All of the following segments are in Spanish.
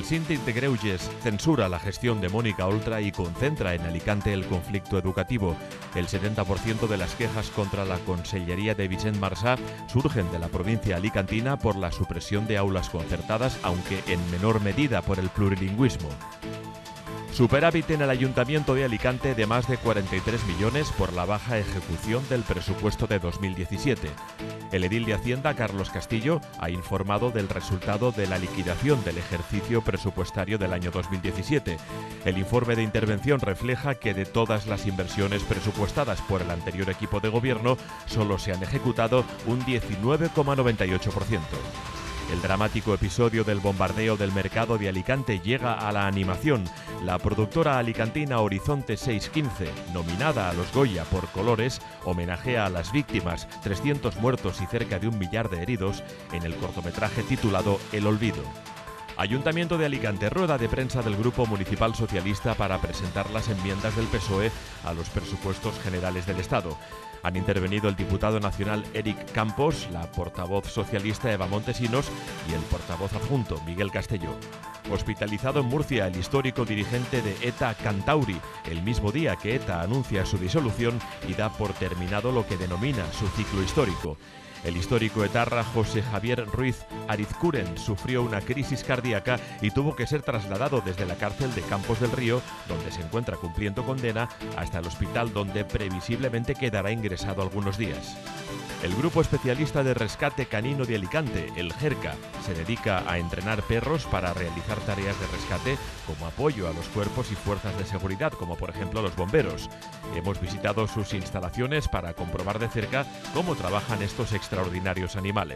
El síndic de Greuges censura la gestión de Mónica Oltra y concentra en Alicante el conflicto educativo. El 70% de las quejas contra la Consellería de Vicent Marsà surgen de la provincia alicantina por la supresión de aulas concertadas, aunque en menor medida por el plurilingüismo. Superávit en el Ayuntamiento de Alicante de más de 43 millones por la baja ejecución del presupuesto de 2017. El edil de Hacienda, Carlos Castillo, ha informado del resultado de la liquidación del ejercicio presupuestario del año 2017. El informe de intervención refleja que de todas las inversiones presupuestadas por el anterior equipo de gobierno, solo se han ejecutado un 19,98%. El dramático episodio del bombardeo del mercado de Alicante llega a la animación. La productora alicantina Horizonte 615, nominada a los Goya por Colores, homenajea a las víctimas, 300 muertos y cerca de 1 millar de heridos, en el cortometraje titulado El Olvido. Ayuntamiento de Alicante, rueda de prensa del Grupo Municipal Socialista para presentar las enmiendas del PSOE a los presupuestos generales del Estado. Han intervenido el diputado nacional Eric Campos, la portavoz socialista Eva Montesinos y el portavoz adjunto Miguel Castelló. Hospitalizado en Murcia el histórico dirigente de ETA Cantauri, el mismo día que ETA anuncia su disolución y da por terminado lo que denomina su ciclo histórico. El histórico etarra José Javier Ruiz Arizcuren sufrió una crisis cardíaca y tuvo que ser trasladado desde la cárcel de Campos del Río, donde se encuentra cumpliendo condena, hasta el hospital donde previsiblemente quedará ingresado algunos días. El Grupo Especialista de Rescate Canino de Alicante, el GERCA, se dedica a entrenar perros para realizar tareas de rescate como apoyo a los cuerpos y fuerzas de seguridad, como por ejemplo los bomberos. Hemos visitado sus instalaciones para comprobar de cerca cómo trabajan estos extraordinarios animales.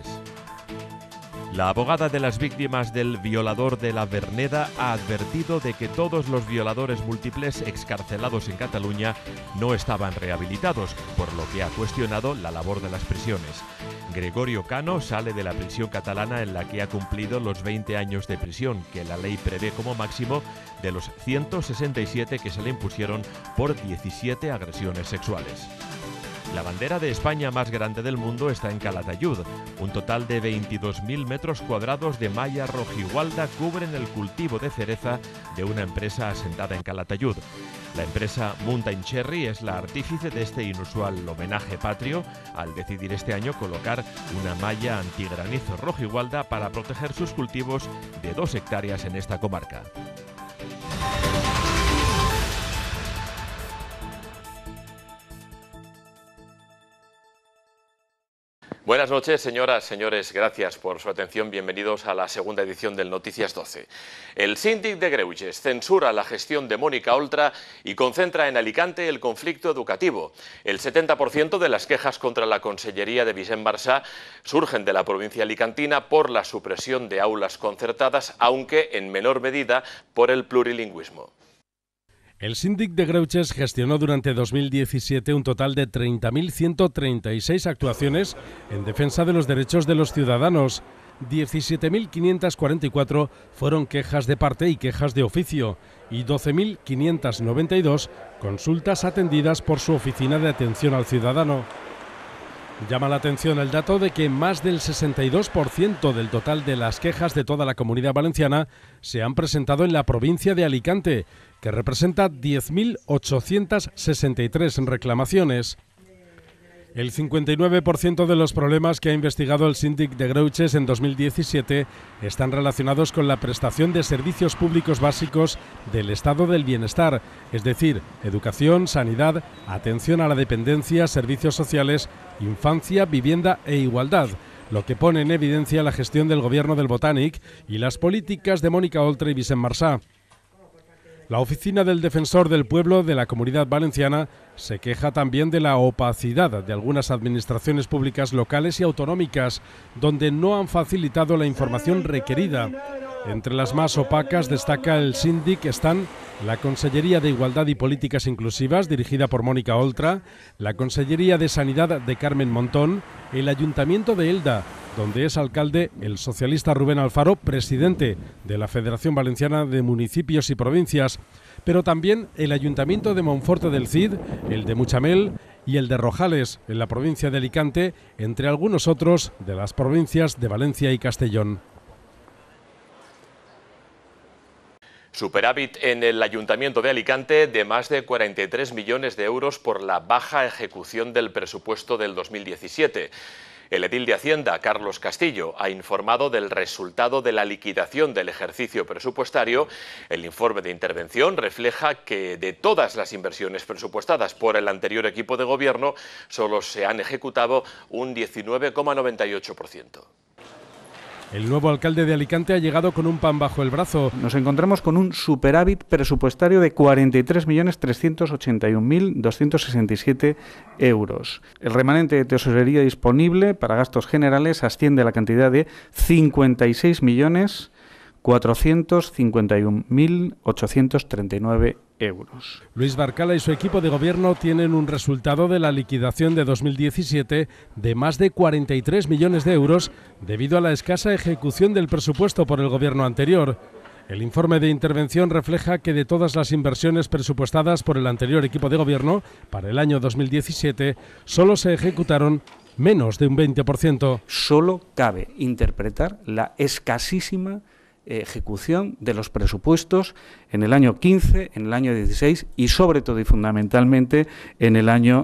La abogada de las víctimas del violador de la Verneda ha advertido de que todos los violadores múltiples excarcelados en Cataluña no estaban rehabilitados, por lo que ha cuestionado la labor de las prisiones. Gregorio Cano sale de la prisión catalana en la que ha cumplido los 20 años de prisión, que la ley prevé como máximo, de los 167 que se le impusieron por 17 agresiones sexuales. La bandera de España más grande del mundo está en Calatayud. Un total de 22.000 metros cuadrados de malla rojigualda cubren el cultivo de cereza de una empresa asentada en Calatayud. La empresa Mountain Cherry es la artífice de este inusual homenaje patrio al decidir este año colocar una malla antigranizo rojigualda para proteger sus cultivos de 2 hectáreas en esta comarca. Buenas noches, señoras, señores. Gracias por su atención. Bienvenidos a la segunda edición del Noticias 12. El síndic de Greuges censura la gestión de Mónica Oltra y concentra en Alicante el conflicto educativo. El 70% de las quejas contra la Consellería de Vicent Marsà surgen de la provincia alicantina por la supresión de aulas concertadas, aunque en menor medida por el plurilingüismo. El síndic de Greuges gestionó durante 2017 un total de 30.136 actuaciones en defensa de los derechos de los ciudadanos. 17.544 fueron quejas de parte y quejas de oficio y 12.592 consultas atendidas por su oficina de atención al ciudadano. Llama la atención el dato de que más del 62% del total de las quejas de toda la Comunidad Valenciana se han presentado en la provincia de Alicante, que representa 10.863 reclamaciones. El 59% de los problemas que ha investigado el síndic de Greuges en 2017 están relacionados con la prestación de servicios públicos básicos del estado del bienestar, es decir, educación, sanidad, atención a la dependencia, servicios sociales, infancia, vivienda e igualdad, lo que pone en evidencia la gestión del gobierno del Botànic y las políticas de Mónica Oltra y Vicent Marsà. La Oficina del Defensor del Pueblo de la Comunidad Valenciana se queja también de la opacidad de algunas administraciones públicas locales y autonómicas, donde no han facilitado la información requerida. Entre las más opacas destaca el síndic están la Consellería de Igualdad y Políticas Inclusivas, dirigida por Mónica Oltra, la Consellería de Sanidad de Carmen Montón, el Ayuntamiento de Elda, donde es alcalde el socialista Rubén Alfaro, presidente de la Federación Valenciana de Municipios y Provincias, pero también el Ayuntamiento de Monforte del Cid, el de Muchamel y el de Rojales, en la provincia de Alicante, entre algunos otros de las provincias de Valencia y Castellón. Superávit en el Ayuntamiento de Alicante de más de 43 millones de euros por la baja ejecución del presupuesto del 2017. El edil de Hacienda, Carlos Castillo, ha informado del resultado de la liquidación del ejercicio presupuestario. El informe de intervención refleja que de todas las inversiones presupuestadas por el anterior equipo de gobierno, solo se han ejecutado un 19,98%. El nuevo alcalde de Alicante ha llegado con un pan bajo el brazo. Nos encontramos con un superávit presupuestario de 43.381.267 euros. El remanente de tesorería disponible para gastos generales asciende a la cantidad de 56.451.839 euros. Luis Barcala y su equipo de gobierno tienen un resultado de la liquidación de 2017 de más de 43 millones de euros debido a la escasa ejecución del presupuesto por el gobierno anterior. El informe de intervención refleja que de todas las inversiones presupuestadas por el anterior equipo de gobierno para el año 2017, solo se ejecutaron menos de un 20%. Solo cabe interpretar la escasísima ejecución de los presupuestos en el año 15, en el año 16 y sobre todo y fundamentalmente en el año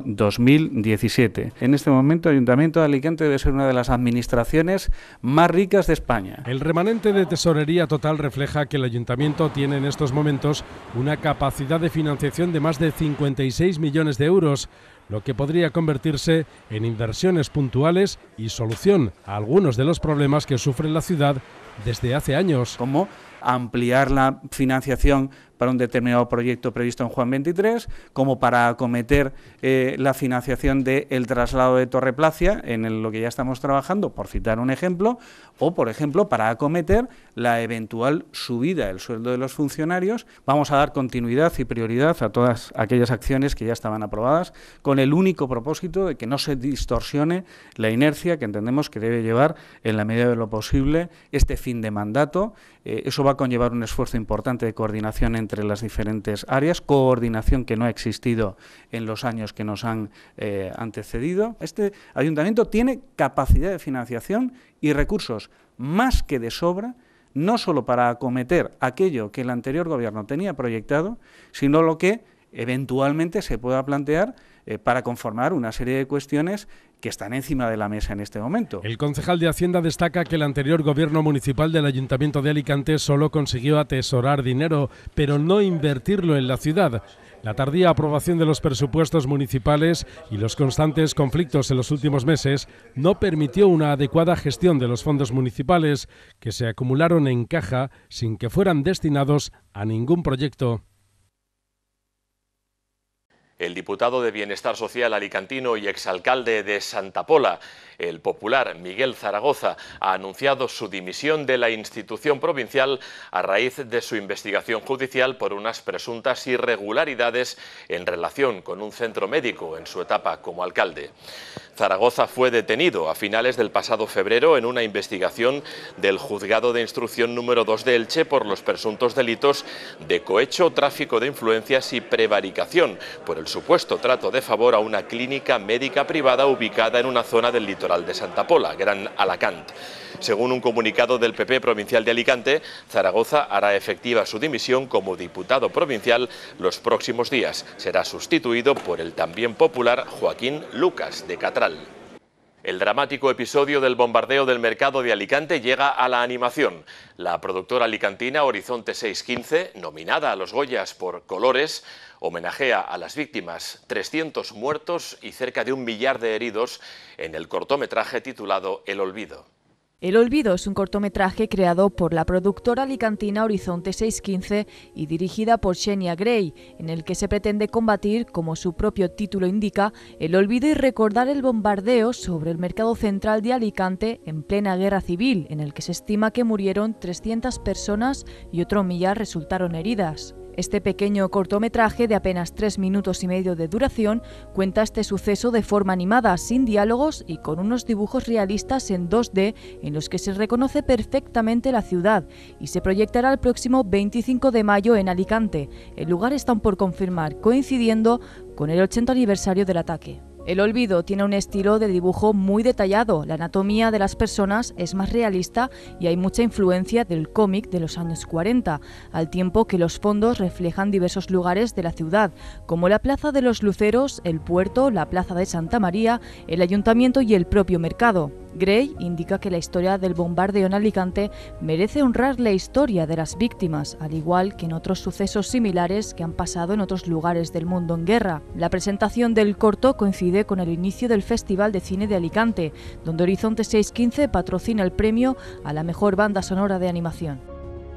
2017. En este momento el Ayuntamiento de Alicante debe ser una de las administraciones más ricas de España. El remanente de tesorería total refleja que el Ayuntamiento tiene en estos momentos una capacidad de financiación de más de 56 millones de euros, lo que podría convertirse en inversiones puntuales y solución a algunos de los problemas que sufre la ciudad desde hace años. Como ampliar la financiación para un determinado proyecto previsto en Juan 23, como para acometer la financiación del traslado de Torre Placia, en lo que ya estamos trabajando, por citar un ejemplo, o, por ejemplo, para acometer la eventual subida del sueldo de los funcionarios. Vamos a dar continuidad y prioridad a todas aquellas acciones que ya estaban aprobadas, con el único propósito de que no se distorsione la inercia que entendemos que debe llevar, en la medida de lo posible, este fin de mandato. Eso va a conllevar un esfuerzo importante de coordinación entre las diferentes áreas, coordinación que no ha existido en los años que nos han antecedido. Este ayuntamiento tiene capacidad de financiación y recursos más que de sobra, no solo para acometer aquello que el anterior gobierno tenía proyectado, sino lo que eventualmente se pueda plantear para conformar una serie de cuestiones que están encima de la mesa en este momento. El concejal de Hacienda destaca que el anterior gobierno municipal del Ayuntamiento de Alicante solo consiguió atesorar dinero, pero no invertirlo en la ciudad. La tardía aprobación de los presupuestos municipales y los constantes conflictos en los últimos meses no permitió una adecuada gestión de los fondos municipales, que se acumularon en caja sin que fueran destinados a ningún proyecto. El diputado de Bienestar Social alicantino y exalcalde de Santa Pola, el popular Miguel Zaragoza, ha anunciado su dimisión de la institución provincial a raíz de su investigación judicial por unas presuntas irregularidades en relación con un centro médico en su etapa como alcalde. Zaragoza fue detenido a finales del pasado febrero en una investigación del Juzgado de Instrucción número 2 de Elche por los presuntos delitos de cohecho, tráfico de influencias y prevaricación por el supuesto trato de favor a una clínica médica privada ubicada en una zona del litoral de Santa Pola, Gran Alacant. Según un comunicado del PP provincial de Alicante, Zaragoza hará efectiva su dimisión como diputado provincial los próximos días. Será sustituido por el también popular Joaquín Lucas de Catral. El dramático episodio del bombardeo del mercado de Alicante llega a la animación. La productora alicantina Horizonte 615, nominada a los Goyas por Colores, homenajea a las víctimas, 300 muertos y cerca de 1 millar de heridos en el cortometraje titulado El Olvido. El Olvido es un cortometraje creado por la productora alicantina Horizonte 615 y dirigida por Xenia Gray, en el que se pretende combatir, como su propio título indica, el olvido y recordar el bombardeo sobre el mercado central de Alicante en plena guerra civil, en el que se estima que murieron 300 personas y otro 1 millar resultaron heridas. Este pequeño cortometraje de apenas 3 minutos y medio de duración cuenta este suceso de forma animada, sin diálogos y con unos dibujos realistas en 2D en los que se reconoce perfectamente la ciudad y se proyectará el próximo 25 de mayo en Alicante. El lugar está por confirmar, coincidiendo con el 80 aniversario del ataque. El olvido tiene un estilo de dibujo muy detallado, la anatomía de las personas es más realista y hay mucha influencia del cómic de los años 40, al tiempo que los fondos reflejan diversos lugares de la ciudad, como la Plaza de los Luceros, el puerto, la Plaza de Santa María, el ayuntamiento y el propio mercado. Gray indica que la historia del bombardeo en Alicante merece honrar la historia de las víctimas, al igual que en otros sucesos similares que han pasado en otros lugares del mundo en guerra. La presentación del corto coincide con el inicio del Festival de Cine de Alicante, donde Horizonte 615 patrocina el premio a la mejor banda sonora de animación.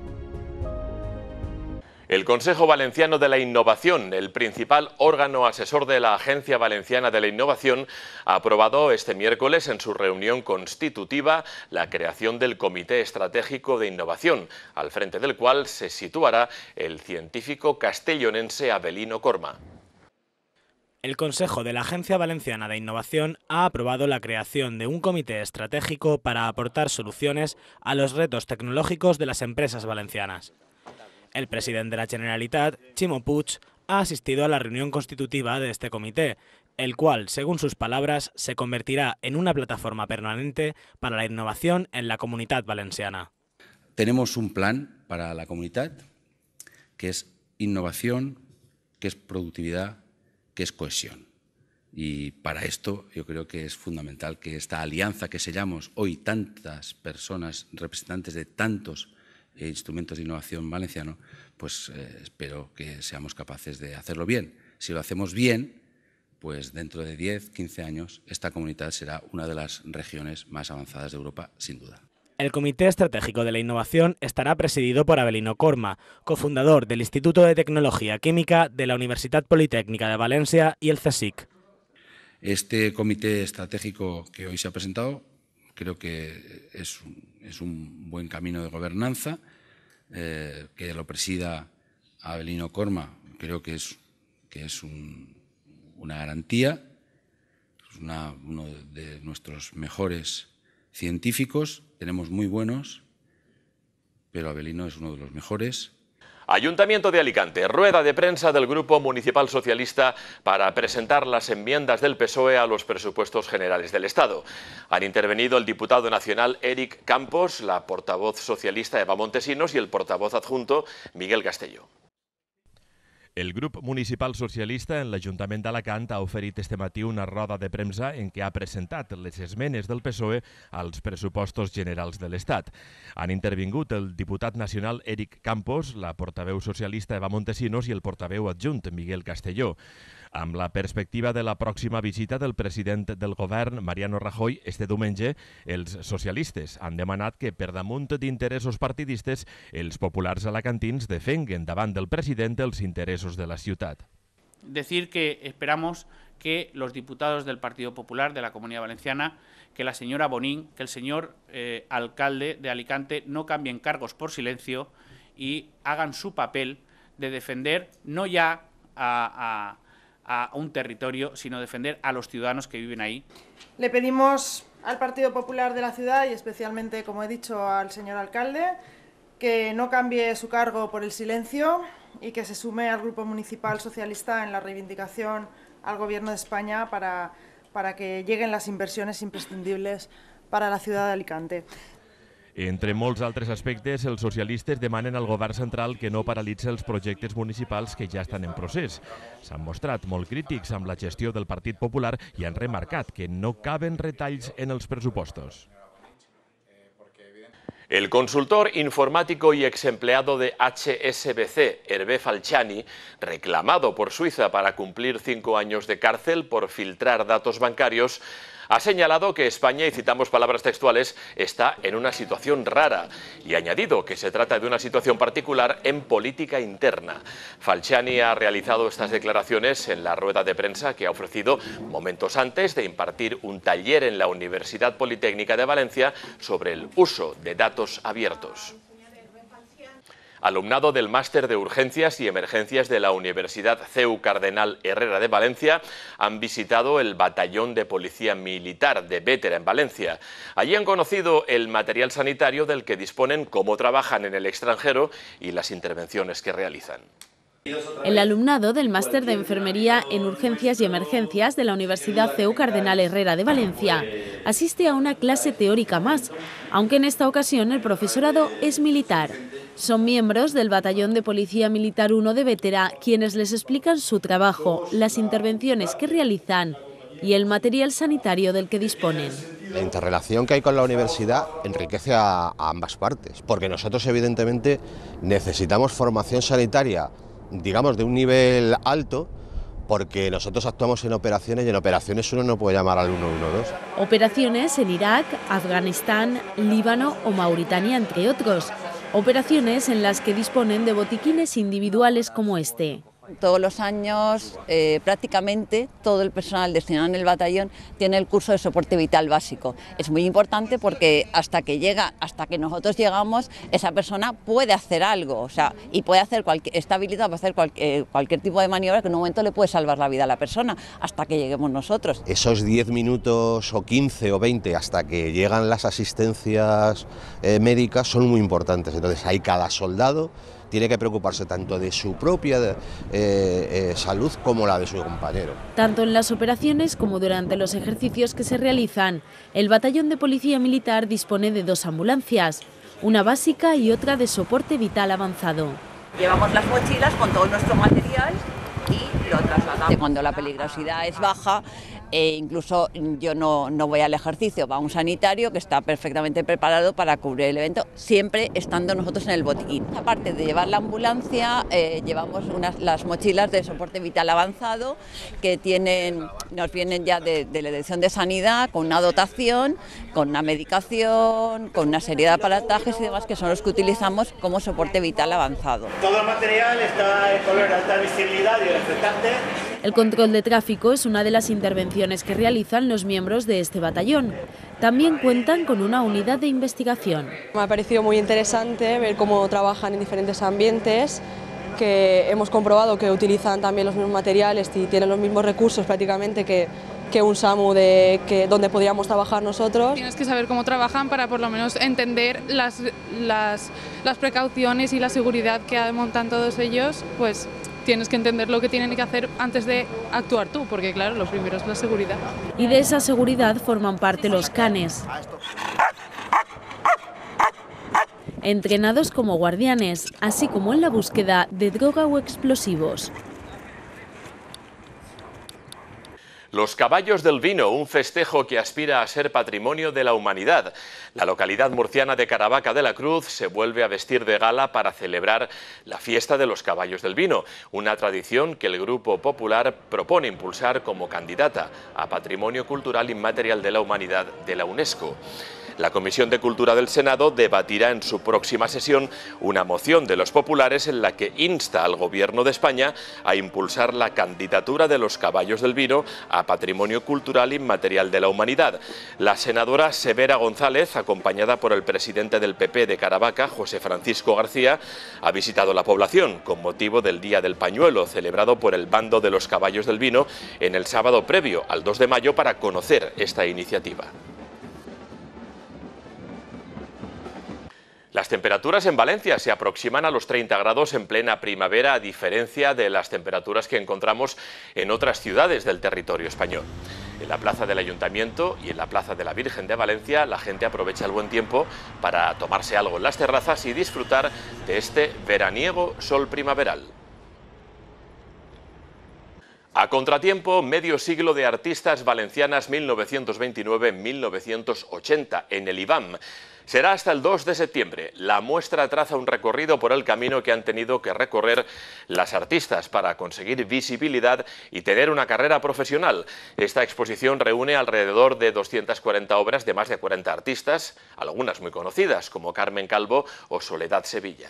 El Consejo Valenciano de la Innovación, el principal órgano asesor de la Agencia Valenciana de la Innovación, ha aprobado este miércoles en su reunión constitutiva la creación del Comité Estratégico de Innovación, al frente del cual se situará el científico castellonense Avelino Corma. El Consejo de la Agencia Valenciana de Innovación ha aprobado la creación de un comité estratégico para aportar soluciones a los retos tecnológicos de las empresas valencianas. El presidente de la Generalitat, Ximo Puig, ha asistido a la reunión constitutiva de este comité, el cual, según sus palabras, se convertirá en una plataforma permanente para la innovación en la Comunitat Valenciana. Tenemos un plan para la comunidad que es innovación, que es productividad, que es cohesión. Y para esto yo creo que es fundamental que esta alianza que sellamos hoy tantas personas, representantes de tantos instrumentos de innovación valenciano, pues espero que seamos capaces de hacerlo bien. Si lo hacemos bien, pues dentro de 10, 15 años esta comunidad será una de las regiones más avanzadas de Europa, sin duda. El Comité Estratégico de la Innovación estará presidido por Avelino Corma, cofundador del Instituto de Tecnología Química de la Universitat Politécnica de Valencia y el CSIC. Este comité estratégico que hoy se ha presentado creo que es un buen camino de gobernanza, que lo presida Avelino Corma, creo que es una garantía, es uno de nuestros mejores científicos, tenemos muy buenos, pero Avelino es uno de los mejores. Ayuntamiento de Alicante, rueda de prensa del Grupo Municipal Socialista para presentar las enmiendas del PSOE a los presupuestos generales del Estado. Han intervenido el diputado nacional Eric Campos, la portavoz socialista Eva Montesinos y el portavoz adjunto Miguel Castelló. El grup municipal socialista en l'Ajuntament d'Alacant ha oferit este matí una roda de premsa en què ha presentat les esmenes del PSOE als pressupostos generals de l'Estat. Han intervingut el diputat nacional Eric Campos, la portaveu socialista Eva Montesinos i el portaveu adjunt Miguel Castelló. Amb la perspectiva de la pròxima visita del president del govern, Mariano Rajoy, este diumenge, els socialistes han demanat que, per damunt d'interessos partidistes, els populars alacantins defenguen davant del president els interessos de la ciutat. Decir que esperamos que los diputados del Partido Popular de la Comunidad Valenciana, que la señora Bonín, que el señor alcalde de Alicante no cambien cargos por silencio y hagan su papel de defender no ya a un territorio, sino defender a los ciudadanos que viven ahí. Le pedimos al Partido Popular de la ciudad y especialmente, como he dicho, al señor alcalde, que no cambie su cargo por el silencio y que se sume al Grupo Municipal Socialista en la reivindicación al Gobierno de España para que lleguen las inversiones imprescindibles para la ciudad de Alicante. Entre molts altres aspectes, els socialistes demanen al govern central que no paralitzi els projectes municipals que ja estan en procés. S'han mostrat molt crítics amb la gestió del Partit Popular i han remarcat que no caben retalls en els pressupostos. El consultor informático y exempleado de HSBC, Hervé Falciani, reclamado por Suiza para cumplir 5 años de cárcel por filtrar datos bancarios, ha señalado que España, y citamos palabras textuales, está en una situación rara y ha añadido que se trata de una situación particular en política interna. Falciani ha realizado estas declaraciones en la rueda de prensa que ha ofrecido momentos antes de impartir un taller en la Universidad Politécnica de Valencia sobre el uso de datos abiertos. Alumnado del Máster de Urgencias y Emergencias de la Universidad CEU Cardenal Herrera de Valencia han visitado el Batallón de Policía Militar de Bétera en Valencia. Allí han conocido el material sanitario del que disponen, cómo trabajan en el extranjero y las intervenciones que realizan. El alumnado del Máster de Enfermería en Urgencias y Emergencias de la Universidad CEU Cardenal Herrera de Valencia asiste a una clase teórica más, aunque en esta ocasión el profesorado es militar. Son miembros del Batallón de Policía Militar 1 de Bétera quienes les explican su trabajo, las intervenciones que realizan y el material sanitario del que disponen. La interrelación que hay con la universidad enriquece a ambas partes, porque nosotros evidentemente necesitamos formación sanitaria, digamos, de un nivel alto, porque nosotros actuamos en operaciones y en operaciones uno no puede llamar al 112. Operaciones en Irak, Afganistán, Líbano o Mauritania, entre otros. Operaciones en las que disponen de botiquines individuales como este. Todos los años, prácticamente todo el personal destinado en el batallón tiene el curso de soporte vital básico. Es muy importante porque hasta que nosotros llegamos, esa persona puede hacer algo, o sea, y puede hacer está habilitado para hacer cualquier tipo de maniobra que en un momento le puede salvar la vida a la persona, hasta que lleguemos nosotros. Esos 10 minutos o 15 o 20 hasta que llegan las asistencias médicas son muy importantes. Entonces ahí cada soldado tiene que preocuparse tanto de su propia salud como la de su compañero. Tanto en las operaciones como durante los ejercicios que se realizan, el Batallón de Policía Militar dispone de 2 ambulancias, una básica y otra de soporte vital avanzado. Llevamos las mochilas con todo nuestro material y lo trasladamos. Cuando la peligrosidad es baja, incluso yo no voy al ejercicio, va un sanitario que está perfectamente preparado para cubrir el evento, siempre estando nosotros en el botiquín. Aparte de llevar la ambulancia, llevamos las mochilas de soporte vital avanzado que nos vienen ya de la Dirección de Sanidad con una dotación, con una medicación, con una serie de aparatajes y demás que son los que utilizamos como soporte vital avanzado. Todo el material está en color de alta visibilidad y reflectante. El control de tráfico es una de las intervenciones que realizan los miembros de este batallón. También cuentan con una unidad de investigación. Me ha parecido muy interesante ver cómo trabajan en diferentes ambientes, que hemos comprobado que utilizan también los mismos materiales y tienen los mismos recursos prácticamente que un SAMU donde podríamos trabajar nosotros. Tienes que saber cómo trabajan para por lo menos entender las precauciones y la seguridad que montan todos ellos, pues tienes que entender lo que tienen que hacer antes de actuar tú, porque claro, lo primero es la seguridad. Y de esa seguridad forman parte los canes, entrenados como guardianes, así como en la búsqueda de droga o explosivos. Los Caballos del Vino, un festejo que aspira a ser patrimonio de la humanidad. La localidad murciana de Caravaca de la Cruz se vuelve a vestir de gala para celebrar la fiesta de los Caballos del Vino, una tradición que el Grupo Popular propone impulsar como candidata a Patrimonio Cultural Inmaterial de la Humanidad de la UNESCO. La Comisión de Cultura del Senado debatirá en su próxima sesión una moción de los populares en la que insta al Gobierno de España a impulsar la candidatura de los Caballos del Vino a Patrimonio Cultural Inmaterial de la Humanidad. La senadora Severa González, acompañada por el presidente del PP de Caravaca, José Francisco García, ha visitado la población con motivo del Día del Pañuelo, celebrado por el bando de los Caballos del Vino en el sábado previo al 2 de mayo para conocer esta iniciativa. Las temperaturas en Valencia se aproximan a los 30 grados en plena primavera, a diferencia de las temperaturas que encontramos en otras ciudades del territorio español. En la plaza del Ayuntamiento y en la plaza de la Virgen de Valencia, la gente aprovecha el buen tiempo para tomarse algo en las terrazas y disfrutar de este veraniego sol primaveral. A contratiempo, medio siglo de artistas valencianas 1929-1980 en el IBAM. Será hasta el 2 de septiembre. La muestra traza un recorrido por el camino que han tenido que recorrer las artistas para conseguir visibilidad y tener una carrera profesional. Esta exposición reúne alrededor de 240 obras de más de 40 artistas, algunas muy conocidas como Carmen Calvo o Soledad Sevilla.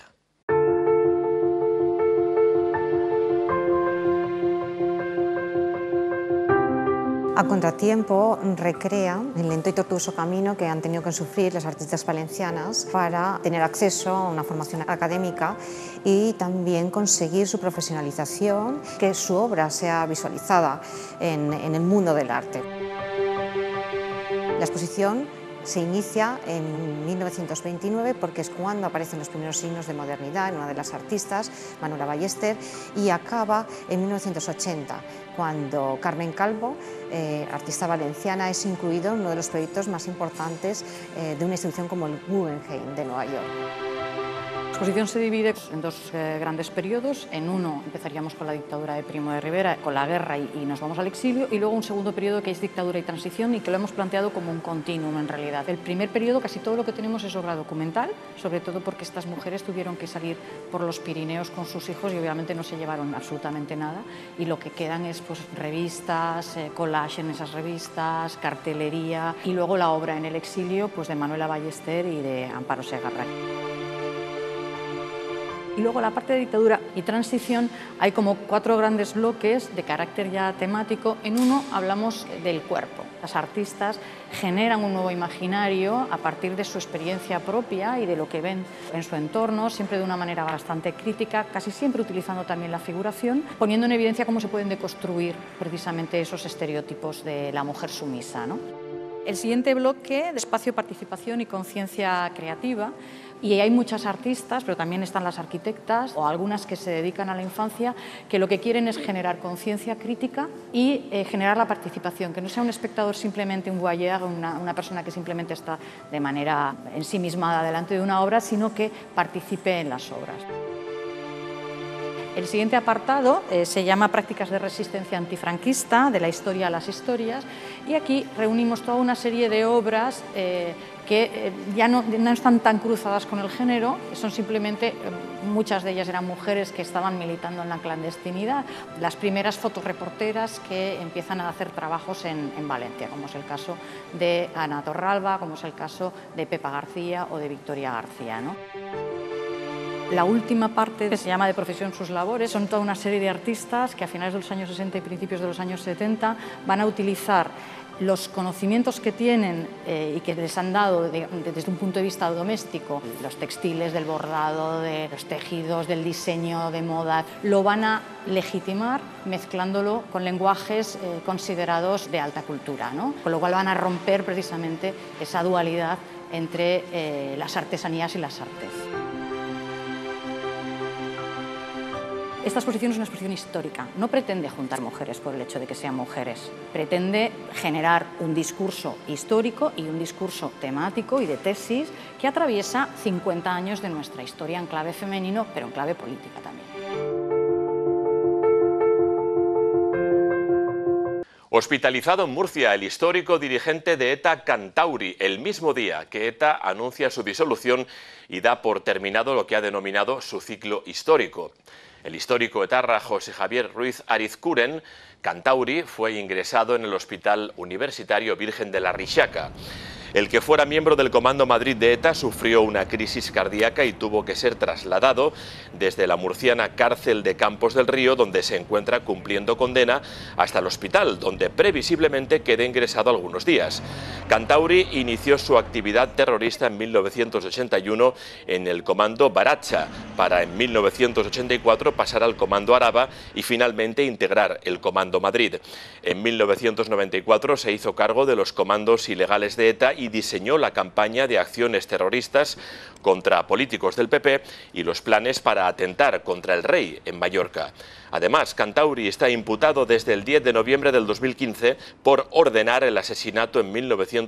A contratiempo recrea el lento y tortuoso camino que han tenido que sufrir las artistas valencianas para tener acceso a una formación académica y también conseguir su profesionalización, que su obra sea visualizada en el mundo del arte. La exposición Se inicia en 1929 porque es cuando aparecen los primeros signos de modernidad en una de las artistas, Manuela Ballester, y acaba en 1980, cuando Carmen Calvo, artista valenciana, es incluido en uno de los proyectos más importantes de una institución como el Guggenheim de Nueva York. La exposición se divide en dos grandes periodos. En uno empezaríamos con la dictadura de Primo de Rivera, con la guerra y nos vamos al exilio, y luego un segundo periodo que es dictadura y transición y que lo hemos planteado como un continuum en realidad. El primer periodo, casi todo lo que tenemos es obra documental, sobre todo porque estas mujeres tuvieron que salir por los Pirineos con sus hijos y obviamente no se llevaron absolutamente nada, y lo que quedan es pues revistas, collage en esas revistas, cartelería, y luego la obra en el exilio pues de Manuela Ballester y de Amparo Segarra. Y luego la parte de dictadura y transición hay como 4 grandes bloques de carácter ya temático. En uno hablamos del cuerpo. Las artistas generan un nuevo imaginario a partir de su experiencia propia y de lo que ven en su entorno, siempre de una manera bastante crítica, casi siempre utilizando también la figuración, poniendo en evidencia cómo se pueden deconstruir precisamente esos estereotipos de la mujer sumisa, ¿no? El siguiente bloque, de espacio, participación y conciencia creativa. Y hay muchas artistas, pero también están las arquitectas o algunas que se dedican a la infancia, que lo que quieren es generar conciencia crítica y generar la participación, que no sea un espectador simplemente un voyeur, una persona que simplemente está de manera ensimismada delante de una obra, sino que participe en las obras. El siguiente apartado se llama Prácticas de resistencia antifranquista, de la historia a las historias, y aquí reunimos toda una serie de obras que ya no están tan cruzadas con el género, que son simplemente, muchas de ellas eran mujeres que estaban militando en la clandestinidad, las primeras fotoreporteras que empiezan a hacer trabajos en Valencia, como es el caso de Ana Torralba, como es el caso de Pepa García o de Victoria García, ¿no? La última parte, que se llama De profesión sus labores, son toda una serie de artistas que a finales de los años 60 y principios de los años 70 van a utilizar los conocimientos que tienen y que les han dado desde un punto de vista doméstico, los textiles, del bordado, de los tejidos, del diseño de moda, lo van a legitimar mezclándolo con lenguajes considerados de alta cultura, ¿no? Con lo cual van a romper precisamente esa dualidad entre las artesanías y las artes. Esta exposición es una exposición histórica, no pretende juntar mujeres por el hecho de que sean mujeres, pretende generar un discurso histórico y un discurso temático y de tesis que atraviesa 50 años de nuestra historia en clave femenino, pero en clave política también. Hospitalizado en Murcia el histórico dirigente de ETA Cantauri, el mismo día que ETA anuncia su disolución y da por terminado lo que ha denominado su ciclo histórico. El histórico etarra José Javier Ruiz Arizcuren, Cantauri, fue ingresado en el Hospital Universitario Virgen de la Rixaca. El que fuera miembro del Comando Madrid de ETA sufrió una crisis cardíaca y tuvo que ser trasladado desde la murciana cárcel de Campos del Río, donde se encuentra cumpliendo condena, hasta el hospital, donde previsiblemente quede ingresado algunos días. Cantauri inició su actividad terrorista en 1981 en el Comando Baracha, para en 1984 pasar al Comando Araba y finalmente integrar el Comando Madrid. En 1994 se hizo cargo de los comandos ilegales de ETA y diseñó la campaña de acciones terroristas contra políticos del PP y los planes para atentar contra el rey en Mallorca. Además, Cantauri está imputado desde el 10 de noviembre del 2015 por ordenar el asesinato en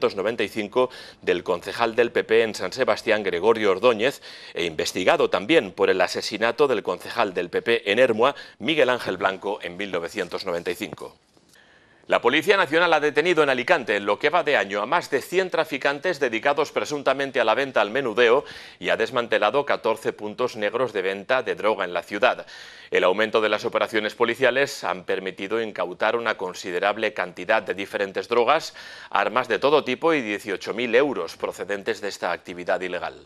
1995 del concejal del PP en San Sebastián, Gregorio Ordóñez, e investigado también por el asesinato del concejal del PP en Ermua, Miguel Ángel Blanco, en 1995. La Policía Nacional ha detenido en Alicante, en lo que va de año, a más de 100 traficantes dedicados presuntamente a la venta al menudeo y ha desmantelado 14 puntos negros de venta de droga en la ciudad. El aumento de las operaciones policiales han permitido incautar una considerable cantidad de diferentes drogas, armas de todo tipo y 18.000 euros procedentes de esta actividad ilegal.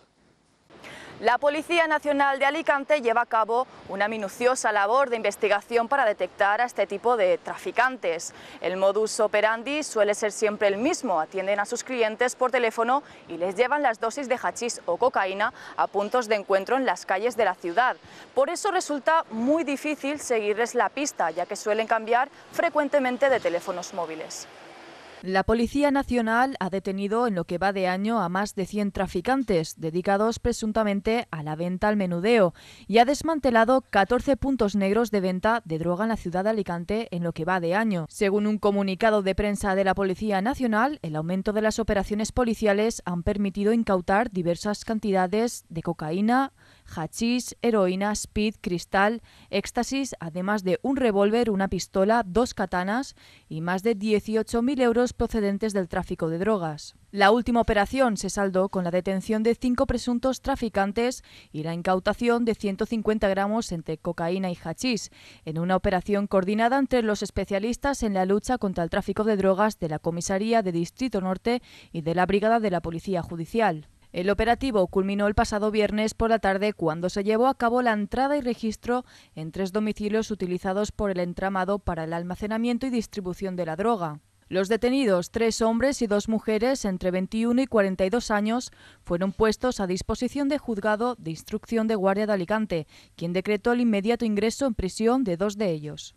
La Policía Nacional de Alicante lleva a cabo una minuciosa labor de investigación para detectar a este tipo de traficantes. El modus operandi suele ser siempre el mismo: atienden a sus clientes por teléfono y les llevan las dosis de hachís o cocaína a puntos de encuentro en las calles de la ciudad. Por eso resulta muy difícil seguirles la pista, ya que suelen cambiar frecuentemente de teléfonos móviles. La Policía Nacional ha detenido en lo que va de año a más de 100 traficantes dedicados presuntamente a la venta al menudeo y ha desmantelado 14 puntos negros de venta de droga en la ciudad de Alicante en lo que va de año. Según un comunicado de prensa de la Policía Nacional, el aumento de las operaciones policiales han permitido incautar diversas cantidades de cocaína, hachís, heroína, speed, cristal, éxtasis, además de un revólver, una pistola, 2 katanas y más de 18.000 euros procedentes del tráfico de drogas. La última operación se saldó con la detención de 5 presuntos traficantes y la incautación de 150 gramos entre cocaína y hachís, en una operación coordinada entre los especialistas en la lucha contra el tráfico de drogas de la Comisaría de Distrito Norte y de la Brigada de la Policía Judicial. El operativo culminó el pasado viernes por la tarde cuando se llevó a cabo la entrada y registro en 3 domicilios utilizados por el entramado para el almacenamiento y distribución de la droga. Los detenidos, 3 hombres y 2 mujeres entre 21 y 42 años, fueron puestos a disposición del Juzgado de Instrucción de Guardia de Alicante, quien decretó el inmediato ingreso en prisión de 2 de ellos.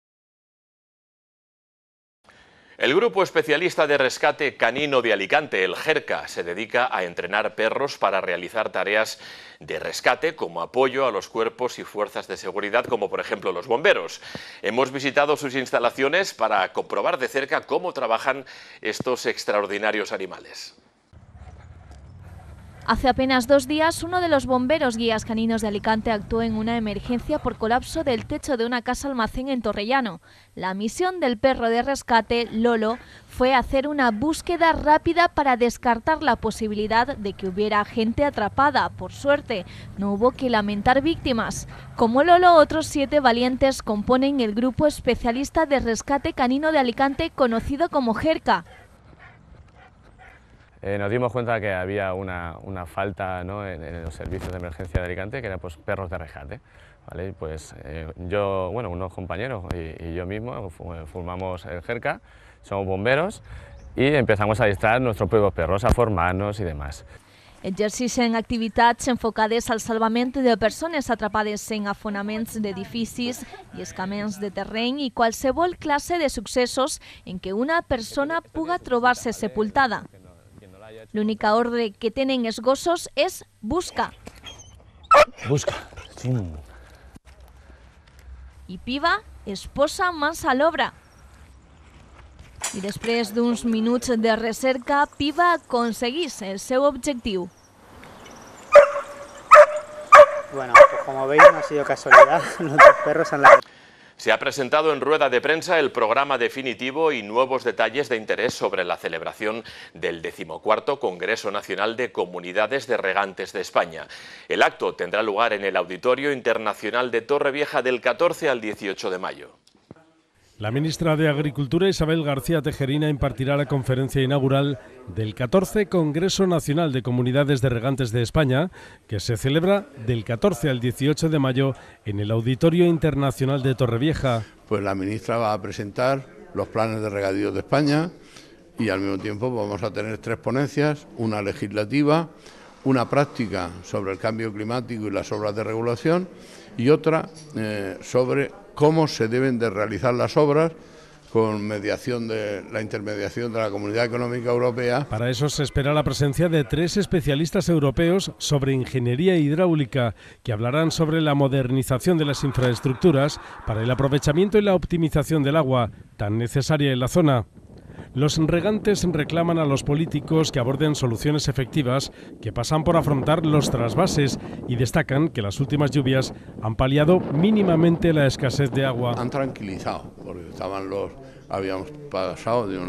El Grupo Especialista de Rescate Canino de Alicante, el GERCA, se dedica a entrenar perros para realizar tareas de rescate como apoyo a los cuerpos y fuerzas de seguridad, como por ejemplo los bomberos. Hemos visitado sus instalaciones para comprobar de cerca cómo trabajan estos extraordinarios animales. Hace apenas 2 días, uno de los bomberos guías caninos de Alicante actuó en una emergencia por colapso del techo de una casa almacén en Torrellano. La misión del perro de rescate, Lolo, fue hacer una búsqueda rápida para descartar la posibilidad de que hubiera gente atrapada. Por suerte, no hubo que lamentar víctimas. Como Lolo, otros 7 valientes componen el Grupo Especialista de Rescate Canino de Alicante, conocido como GERCA. Nos dimos cuenta que había una falta, ¿no?, en los servicios de emergencia de Alicante, que eran pues perros de rescate, ¿vale? Pues yo, bueno, unos compañeros y yo mismo formamos el GERCA, somos bomberos y empezamos a adestrar nuestros propios perros, a formarnos y demás. Exerceixen activitats enfocades al salvament de persones atrapades en afonaments d'edificis i escaments de terreny i qualsevol classe de successos en què una persona puga trobar-se sepultada. L'única ordre que tenen els gossos és busca. Busca. Sí. I Piva es posa mans a l'obra. I després d'uns minuts de recerca, Piva aconseguís el seu objectiu. Bueno, pues como veis no ha sido casualidad, nuestros perros han la... Se ha presentado en rueda de prensa el programa definitivo y nuevos detalles de interés sobre la celebración del 14º Congreso Nacional de Comunidades de Regantes de España. El acto tendrá lugar en el Auditorio Internacional de Torrevieja del 14 al 18 de mayo. La ministra de Agricultura, Isabel García Tejerina, impartirá la conferencia inaugural del 14 Congreso Nacional de Comunidades de Regantes de España, que se celebra del 14 al 18 de mayo en el Auditorio Internacional de Torrevieja. Pues la ministra va a presentar los planes de regadío de España y al mismo tiempo vamos a tener 3 ponencias, una legislativa, una práctica sobre el cambio climático y las obras de regulación y otra sobre cómo se deben de realizar las obras con mediación de la intermediación de la Comunidad Económica Europea. Para eso se espera la presencia de 3 especialistas europeos sobre ingeniería hidráulica que hablarán sobre la modernización de las infraestructuras para el aprovechamiento y la optimización del agua, tan necesaria en la zona. Los regantes reclaman a los políticos que aborden soluciones efectivas que pasan por afrontar los trasvases y destacan que las últimas lluvias han paliado mínimamente la escasez de agua. Han tranquilizado, porque habíamos pasado de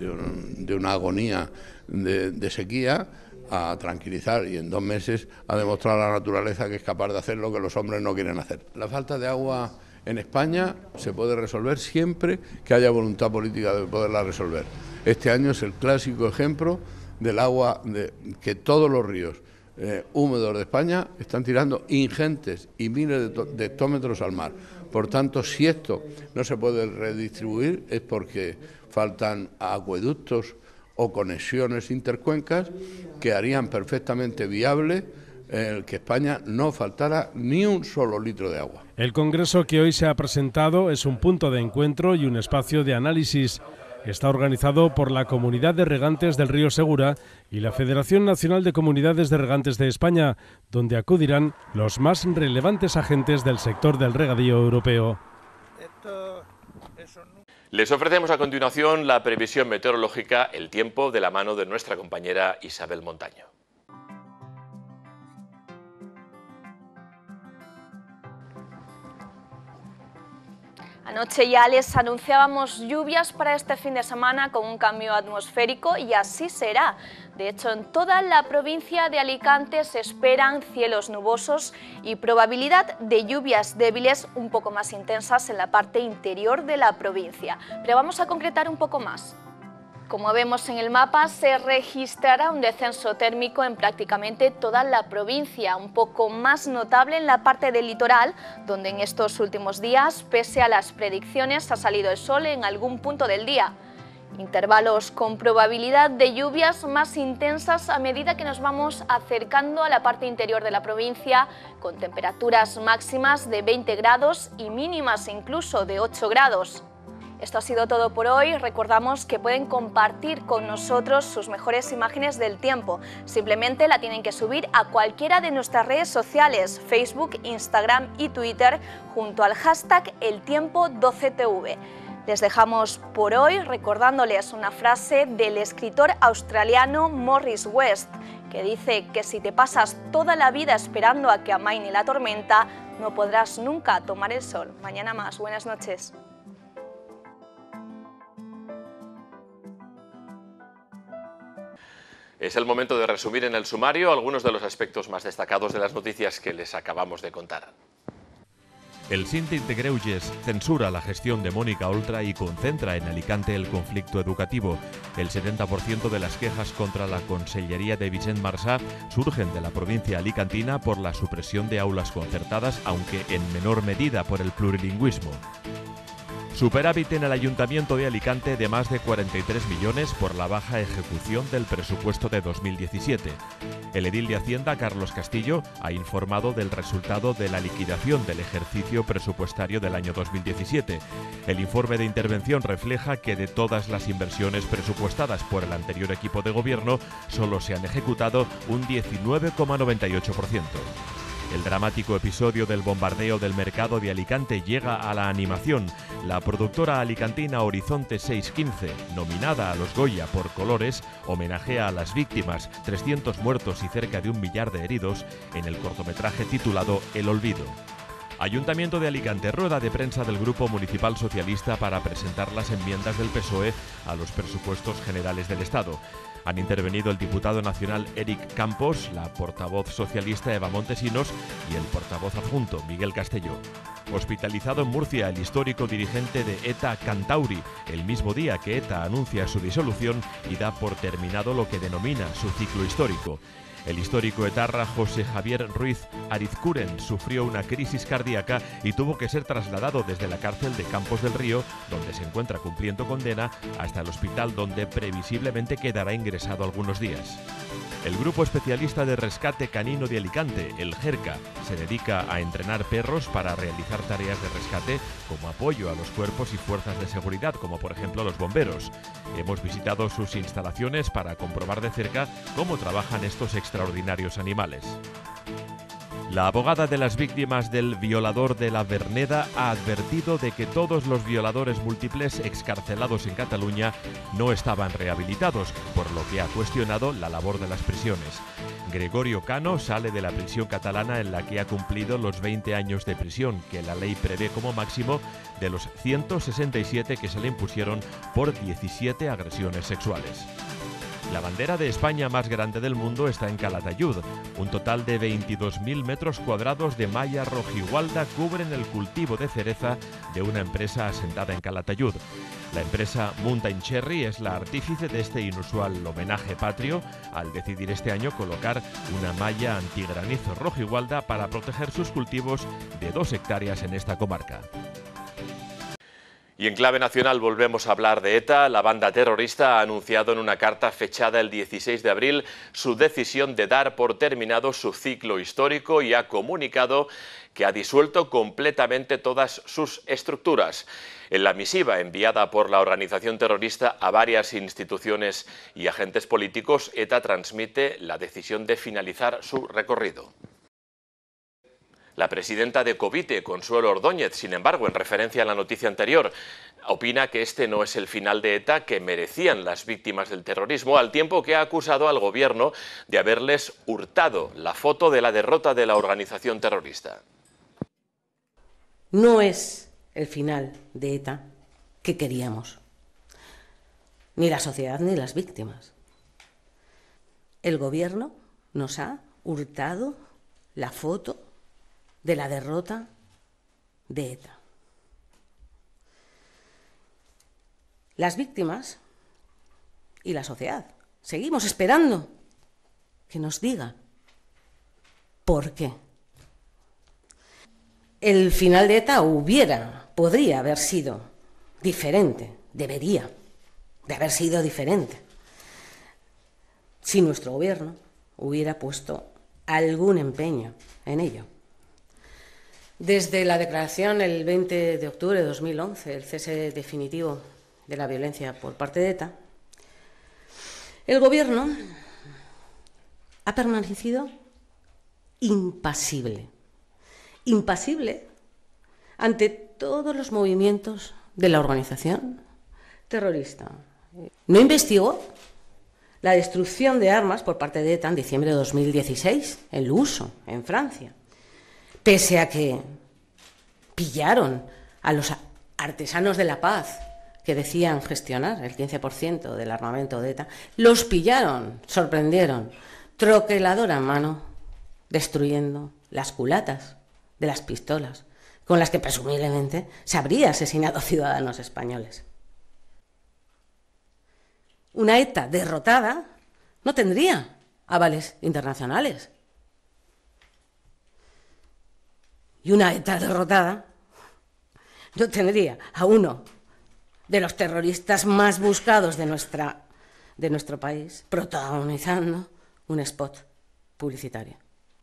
una agonía de sequía a tranquilizar y en 2 meses ha demostrado la naturaleza que es capaz de hacer lo que los hombres no quieren hacer. La falta de agua en España se puede resolver siempre que haya voluntad política de poderla resolver. Este año es el clásico ejemplo del agua que todos los ríos húmedos de España están tirando ingentes y miles de hectómetros al mar. Por tanto, si esto no se puede redistribuir es porque faltan acueductos o conexiones intercuencas que harían perfectamente viable que España no faltara ni un solo litro de agua. El Congreso que hoy se ha presentado es un punto de encuentro y un espacio de análisis. está organizado por la Comunidad de Regantes del Río Segura y la Federación Nacional de Comunidades de Regantes de España, donde acudirán los más relevantes agentes del sector del regadío europeo. Les ofrecemos a continuación la previsión meteorológica, el tiempo, de la mano de nuestra compañera Isabel Montaño. Anoche ya les anunciábamos lluvias para este fin de semana con un cambio atmosférico y así será. De hecho, en toda la provincia de Alicante se esperan cielos nubosos y probabilidad de lluvias débiles un poco más intensas en la parte interior de la provincia. Pero vamos a concretar un poco más. Como vemos en el mapa, se registrará un descenso térmico en prácticamente toda la provincia, un poco más notable en la parte del litoral, donde en estos últimos días, pese a las predicciones, ha salido el sol en algún punto del día. Intervalos con probabilidad de lluvias más intensas a medida que nos vamos acercando a la parte interior de la provincia, con temperaturas máximas de 20 grados y mínimas incluso de 8 grados. Esto ha sido todo por hoy. Recordamos que pueden compartir con nosotros sus mejores imágenes del tiempo. Simplemente la tienen que subir a cualquiera de nuestras redes sociales, Facebook, Instagram y Twitter, junto al hashtag eltiempo12tv. Les dejamos por hoy recordándoles una frase del escritor australiano Morris West, que dice que si te pasas toda la vida esperando a que amaine la tormenta, no podrás nunca tomar el sol. Mañana más. Buenas noches. Es el momento de resumir en el sumario algunos de los aspectos más destacados de las noticias que les acabamos de contar. El Síndic de Greuges censura la gestión de Mónica Oltra y concentra en Alicante el conflicto educativo. El 70% de las quejas contra la Consellería de Vicent Marsà surgen de la provincia alicantina por la supresión de aulas concertadas, aunque en menor medida por el plurilingüismo. Superávit en el Ayuntamiento de Alicante de más de 43 millones por la baja ejecución del presupuesto de 2017. El edil de Hacienda, Carlos Castillo, ha informado del resultado de la liquidación del ejercicio presupuestario del año 2017. El informe de intervención refleja que de todas las inversiones presupuestadas por el anterior equipo de gobierno, solo se han ejecutado un 19,98%. El dramático episodio del bombardeo del mercado de Alicante llega a la animación. La productora alicantina Horizonte 615, nominada a los Goya por Colores, homenajea a las víctimas, 300 muertos y cerca de 1 millar de heridos, en el cortometraje titulado El Olvido. Ayuntamiento de Alicante, rueda de prensa del Grupo Municipal Socialista para presentar las enmiendas del PSOE a los presupuestos generales del Estado. Han intervenido el diputado nacional Eric Campos, la portavoz socialista Eva Montesinos y el portavoz adjunto Miguel Castelló. Hospitalizado en Murcia el histórico dirigente de ETA Cantauri, el mismo día que ETA anuncia su disolución y da por terminado lo que denomina su ciclo histórico. El histórico etarra José Javier Ruiz Arizcuren sufrió una crisis cardíaca y tuvo que ser trasladado desde la cárcel de Campos del Río, donde se encuentra cumpliendo condena, hasta el hospital donde previsiblemente quedará ingresado algunos días. El Grupo Especialista de Rescate Canino de Alicante, el GERCA, se dedica a entrenar perros para realizar tareas de rescate como apoyo a los cuerpos y fuerzas de seguridad, como por ejemplo los bomberos. Hemos visitado sus instalaciones para comprobar de cerca cómo trabajan estos extraordinarios animales. La abogada de las víctimas del violador de la Verneda ha advertido de que todos los violadores múltiples excarcelados en Cataluña no estaban rehabilitados, por lo que ha cuestionado la labor de las prisiones. Gregorio Cano sale de la prisión catalana en la que ha cumplido los 20 años de prisión que la ley prevé como máximo de los 167 que se le impusieron por 17 agresiones sexuales. La bandera de España más grande del mundo está en Calatayud. Un total de 22.000 metros cuadrados de malla rojigualda cubren el cultivo de cereza de una empresa asentada en Calatayud. La empresa Mountain Cherry es la artífice de este inusual homenaje patrio al decidir este año colocar una malla antigranizo rojigualda para proteger sus cultivos de 2 hectáreas en esta comarca. Y en clave nacional volvemos a hablar de ETA. La banda terrorista ha anunciado en una carta fechada el 16 de abril su decisión de dar por terminado su ciclo histórico y ha comunicado que ha disuelto completamente todas sus estructuras. En la misiva enviada por la organización terrorista a varias instituciones y agentes políticos, ETA transmite la decisión de finalizar su recorrido. La presidenta de Covite, Consuelo Ordóñez, sin embargo, en referencia a la noticia anterior, opina que este no es el final de ETA que merecían las víctimas del terrorismo, al tiempo que ha acusado al gobierno de haberles hurtado la foto de la derrota de la organización terrorista. No es el final de ETA que queríamos, ni la sociedad ni las víctimas. El gobierno nos ha hurtado la foto de la derrota de ETA. Las víctimas y la sociedad seguimos esperando que nos diga por qué. El final de ETA podría haber sido diferente, debería de haber sido diferente, si nuestro gobierno hubiera puesto algún empeño en ello. Desde la declaración el 20 de octubre de 2011, el cese definitivo de la violencia por parte de ETA, el gobierno ha permanecido impasible ante todos los movimientos de la organización terrorista. No investigó la destrucción de armas por parte de ETA en diciembre de 2016, el uso en Francia, pese a que pillaron a los artesanos de la paz que decían gestionar el 15% del armamento de ETA, los pillaron, sorprendieron, troqueladora en mano, destruyendo las culatas de las pistolas con las que presumiblemente se habría asesinado ciudadanos españoles. Una ETA derrotada no tendría avales internacionales. Y una ETA derrotada no tendría a uno de los terroristas más buscados de nuestro país protagonizando un spot publicitario.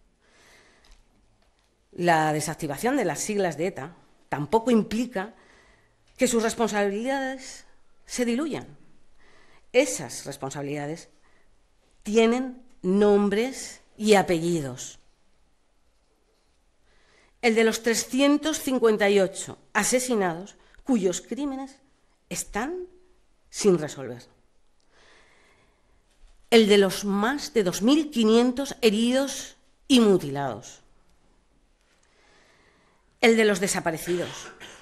La desactivación de las siglas de ETA tampoco implica que sus responsabilidades se diluyan. Esas responsabilidades tienen nombres y apellidos. El de los 358 asesinados cuyos crímenes están sin resolver. El de los más de 2.500 heridos y mutilados. El de los desaparecidos.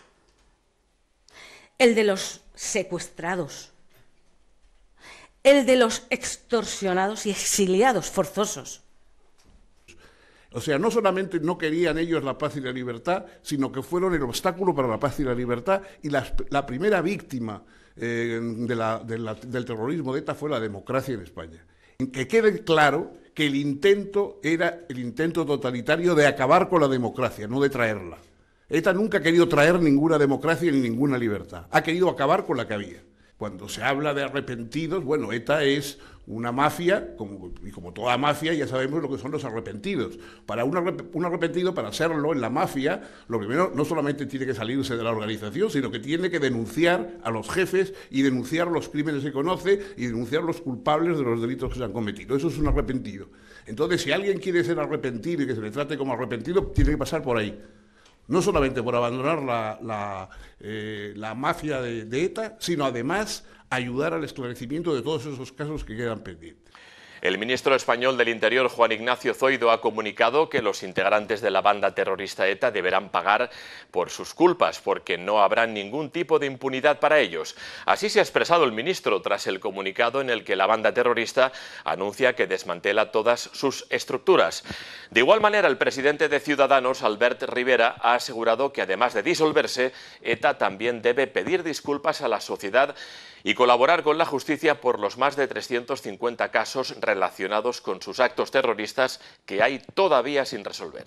El de los secuestrados. El de los extorsionados y exiliados forzosos. O sea, no solamente no querían ellos la paz y la libertad, sino que fueron el obstáculo para la paz y la libertad, y la primera víctima del terrorismo de ETA fue la democracia en España. Que quede claro que el intento era el intento totalitario de acabar con la democracia, no de traerla. ETA nunca ha querido traer ninguna democracia ni ninguna libertad, ha querido acabar con la que había. Cuando se habla de arrepentidos, bueno, ETA es una mafia, y como toda mafia ya sabemos lo que son los arrepentidos. Para un arrepentido, para serlo en la mafia, lo primero no solamente tiene que salirse de la organización, sino que tiene que denunciar a los jefes y denunciar los crímenes que conoce y denunciar los culpables de los delitos que se han cometido. Eso es un arrepentido. Entonces, si alguien quiere ser arrepentido y que se le trate como arrepentido, tiene que pasar por ahí. No solamente por abandonar la mafia de ETA, sino además ayudar al esclarecimiento de todos esos casos que quedan pendientes. El ministro español del Interior, Juan Ignacio Zoido, ha comunicado que los integrantes de la banda terrorista ETA deberán pagar por sus culpas, porque no habrá ningún tipo de impunidad para ellos. Así se ha expresado el ministro tras el comunicado en el que la banda terrorista anuncia que desmantela todas sus estructuras. De igual manera, el presidente de Ciudadanos, Albert Rivera, ha asegurado que además de disolverse, ETA también debe pedir disculpas a la sociedad y colaborar con la justicia por los más de 350 casos relacionados con sus actos terroristas que hay todavía sin resolver.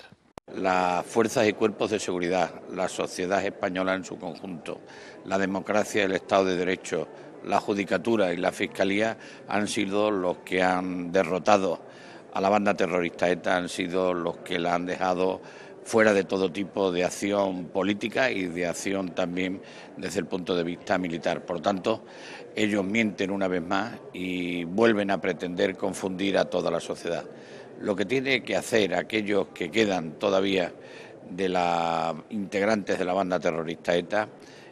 Las fuerzas y cuerpos de seguridad, la sociedad española en su conjunto, la democracia, el Estado de Derecho, la Judicatura y la Fiscalía han sido los que han derrotado a la banda terrorista ETA, han sido los que la han dejado fuera de todo tipo de acción política y de acción también desde el punto de vista militar. Por tanto, ellos mienten una vez más y vuelven a pretender confundir a toda la sociedad. Lo que tiene que hacer aquellos que quedan todavía de las integrantes de la banda terrorista ETA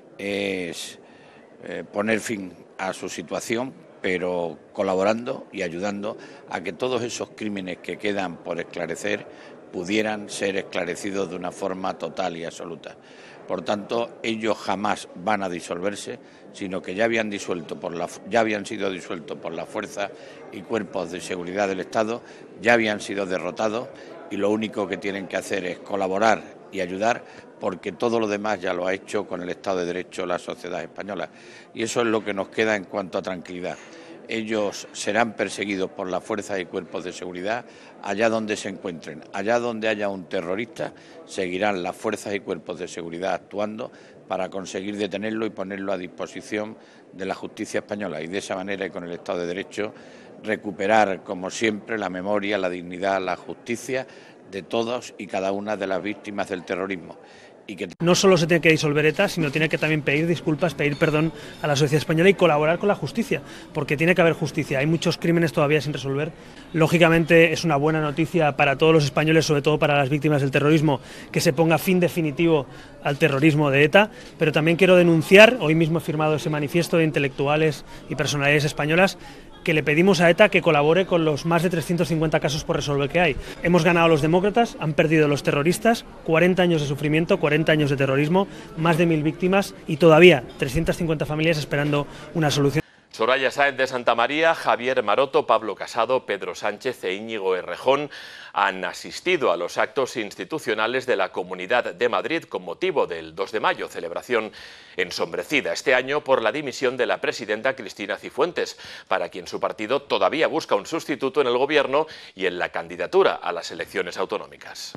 es poner fin a su situación, pero colaborando y ayudando a que todos esos crímenes que quedan por esclarecer pudieran ser esclarecidos de una forma total y absoluta. Por tanto, ellos jamás van a disolverse, sino que ya habían sido disueltos por las fuerzas y cuerpos de seguridad del Estado, ya habían sido derrotados y lo único que tienen que hacer es colaborar y ayudar, porque todo lo demás ya lo ha hecho con el Estado de Derecho la sociedad española. Y eso es lo que nos queda en cuanto a tranquilidad. Ellos serán perseguidos por las fuerzas y cuerpos de seguridad allá donde se encuentren. Allá donde haya un terrorista, seguirán las fuerzas y cuerpos de seguridad actuando para conseguir detenerlo y ponerlo a disposición de la justicia española. Y de esa manera, y con el Estado de Derecho, recuperar, como siempre, la memoria, la dignidad, la justicia de todas y cada una de las víctimas del terrorismo. No solo se tiene que disolver ETA, sino tiene que también pedir disculpas, pedir perdón a la sociedad española y colaborar con la justicia, porque tiene que haber justicia. Hay muchos crímenes todavía sin resolver. Lógicamente es una buena noticia para todos los españoles, sobre todo para las víctimas del terrorismo, que se ponga fin definitivo al terrorismo de ETA, pero también quiero denunciar, hoy mismo he firmado ese manifiesto de intelectuales y personalidades españolas, que le pedimos a ETA que colabore con los más de 350 casos por resolver que hay. Hemos ganado los demócratas, han perdido los terroristas, 40 años de sufrimiento, 40 años de terrorismo, más de 1000 víctimas y todavía 350 familias esperando una solución. Soraya Sáenz de Santamaría, Javier Maroto, Pablo Casado, Pedro Sánchez e Íñigo Errejón han asistido a los actos institucionales de la Comunidad de Madrid con motivo del 2 de mayo, celebración ensombrecida este año por la dimisión de la presidenta Cristina Cifuentes, para quien su partido todavía busca un sustituto en el gobierno y en la candidatura a las elecciones autonómicas.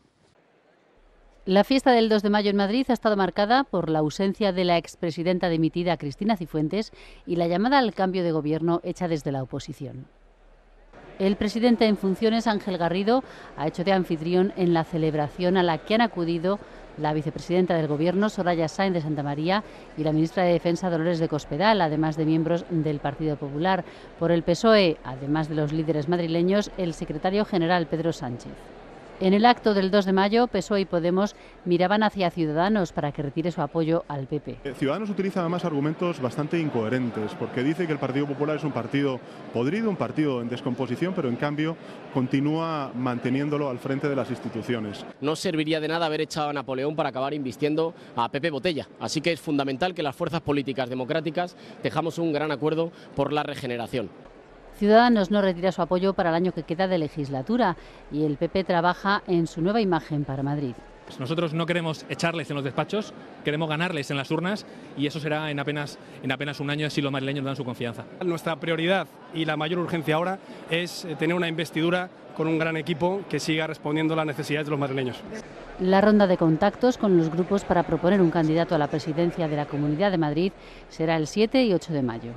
La fiesta del 2 de mayo en Madrid ha estado marcada por la ausencia de la expresidenta dimitida Cristina Cifuentes y la llamada al cambio de gobierno hecha desde la oposición. El presidente en funciones, Ángel Garrido, ha hecho de anfitrión en la celebración a la que han acudido la vicepresidenta del Gobierno, Soraya Sáenz de Santamaría, y la ministra de Defensa, Dolores de Cospedal, además de miembros del Partido Popular. Por el PSOE, además de los líderes madrileños, el secretario general, Pedro Sánchez. En el acto del 2 de mayo, PSOE y Podemos miraban hacia Ciudadanos para que retire su apoyo al PP. Ciudadanos utiliza además argumentos bastante incoherentes, porque dice que el Partido Popular es un partido podrido, un partido en descomposición, pero en cambio continúa manteniéndolo al frente de las instituciones. No serviría de nada haber echado a Napoleón para acabar invistiendo a Pepe Botella. Así que es fundamental que las fuerzas políticas democráticas tejamos un gran acuerdo por la regeneración. Ciudadanos no retira su apoyo para el año que queda de legislatura y el PP trabaja en su nueva imagen para Madrid. Nosotros no queremos echarles en los despachos, queremos ganarles en las urnas y eso será en apenas un año si los madrileños dan su confianza. Nuestra prioridad y la mayor urgencia ahora es tener una investidura con un gran equipo que siga respondiendo a las necesidades de los madrileños. La ronda de contactos con los grupos para proponer un candidato a la presidencia de la Comunidad de Madrid será el 7 y 8 de mayo.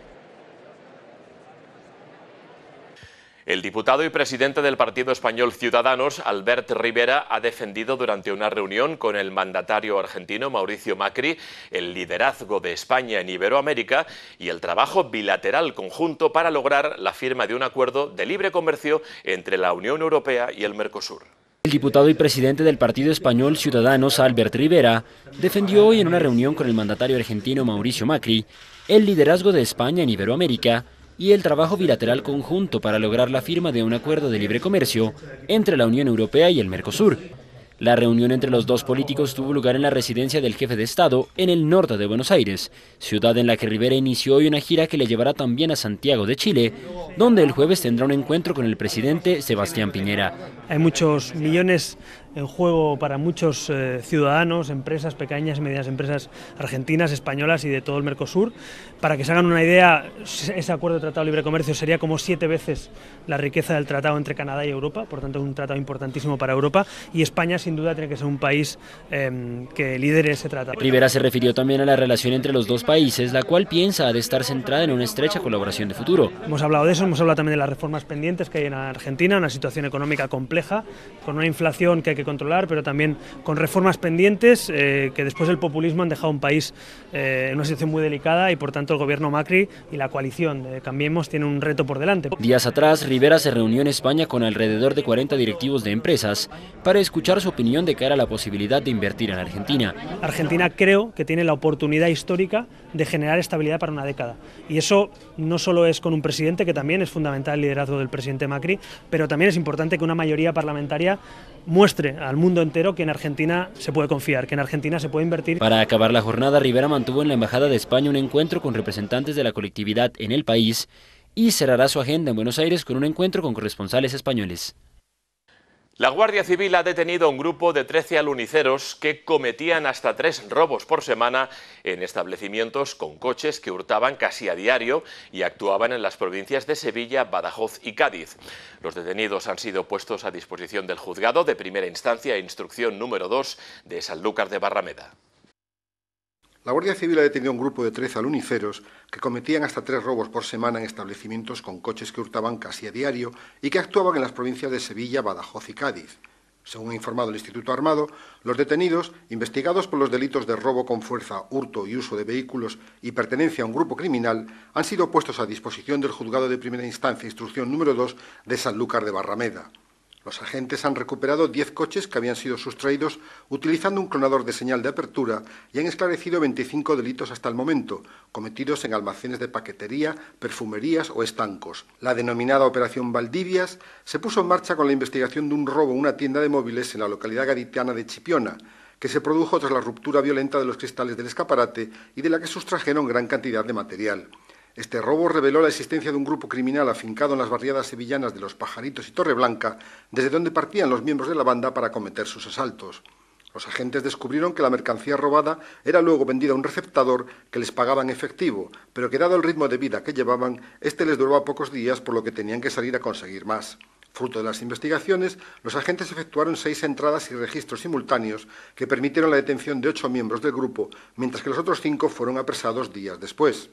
El diputado y presidente del partido español Ciudadanos, Albert Rivera, ha defendido durante una reunión con el mandatario argentino Mauricio Macri el liderazgo de España en Iberoamérica y el trabajo bilateral conjunto para lograr la firma de un acuerdo de libre comercio entre la Unión Europea y el Mercosur. El diputado y presidente del partido español Ciudadanos, Albert Rivera, defendió hoy en una reunión con el mandatario argentino Mauricio Macri el liderazgo de España en Iberoamérica y el trabajo bilateral conjunto para lograr la firma de un acuerdo de libre comercio entre la Unión Europea y el Mercosur. La reunión entre los dos políticos tuvo lugar en la residencia del jefe de Estado en el norte de Buenos Aires, ciudad en la que Rivera inició hoy una gira que le llevará también a Santiago de Chile, donde el jueves tendrá un encuentro con el presidente Sebastián Piñera. hay muchos millones en juego para muchos ciudadanos, empresas, pequeñas y medianas empresas argentinas, españolas y de todo el Mercosur. Para que se hagan una idea, ese acuerdo de Tratado de Libre Comercio sería como 7 veces la riqueza del tratado entre Canadá y Europa, por tanto un tratado importantísimo para Europa, y España sin duda tiene que ser un país que lidere ese tratado. Rivera se refirió también a la relación entre los dos países, la cual piensa ha de estar centrada en una estrecha colaboración de futuro. Hemos hablado de eso, hemos hablado también de las reformas pendientes que hay en Argentina, una situación económica compleja, con una inflación que hay que controlar, pero también con reformas pendientes que después del populismo han dejado un país en una situación muy delicada y por tanto el gobierno Macri y la coalición de Cambiemos tienen un reto por delante. Días atrás, Rivera se reunió en España con alrededor de 40 directivos de empresas para escuchar su opinión de cara a la posibilidad de invertir en Argentina. Argentina creo que tiene la oportunidad histórica de generar estabilidad para una década y eso no solo es con un presidente, que también es fundamental el liderazgo del presidente Macri, pero también es importante que una mayoría parlamentaria muestre al mundo entero que en Argentina se puede confiar, que en Argentina se puede invertir. Para acabar la jornada, Rivera mantuvo en la Embajada de España un encuentro con representantes de la colectividad en el país y cerrará su agenda en Buenos Aires con un encuentro con corresponsales españoles. La Guardia Civil ha detenido a un grupo de 13 aluniceros que cometían hasta 3 robos por semana en establecimientos con coches que hurtaban casi a diario y actuaban en las provincias de Sevilla, Badajoz y Cádiz. Los detenidos han sido puestos a disposición del juzgado de primera instancia e instrucción número 2 de Sanlúcar de Barrameda. La Guardia Civil ha detenido a un grupo de 13 aluniceros que cometían hasta 3 robos por semana en establecimientos con coches que hurtaban casi a diario y que actuaban en las provincias de Sevilla, Badajoz y Cádiz. Según ha informado el Instituto Armado, los detenidos, investigados por los delitos de robo con fuerza, hurto y uso de vehículos y pertenencia a un grupo criminal, han sido puestos a disposición del Juzgado de Primera Instancia, instrucción número 2 de Sanlúcar de Barrameda. Los agentes han recuperado 10 coches que habían sido sustraídos utilizando un clonador de señal de apertura y han esclarecido 25 delitos hasta el momento, cometidos en almacenes de paquetería, perfumerías o estancos. La denominada Operación Valdivias se puso en marcha con la investigación de un robo en una tienda de móviles en la localidad gaditana de Chipiona, que se produjo tras la ruptura violenta de los cristales del escaparate y de la que sustrajeron gran cantidad de material. Este robo reveló la existencia de un grupo criminal afincado en las barriadas sevillanas de Los Pajaritos y Torreblanca, desde donde partían los miembros de la banda para cometer sus asaltos. Los agentes descubrieron que la mercancía robada era luego vendida a un receptador que les pagaba en efectivo, pero que dado el ritmo de vida que llevaban, este les duraba pocos días, por lo que tenían que salir a conseguir más. Fruto de las investigaciones, los agentes efectuaron 6 entradas y registros simultáneos que permitieron la detención de 8 miembros del grupo, mientras que los otros 5 fueron apresados días después.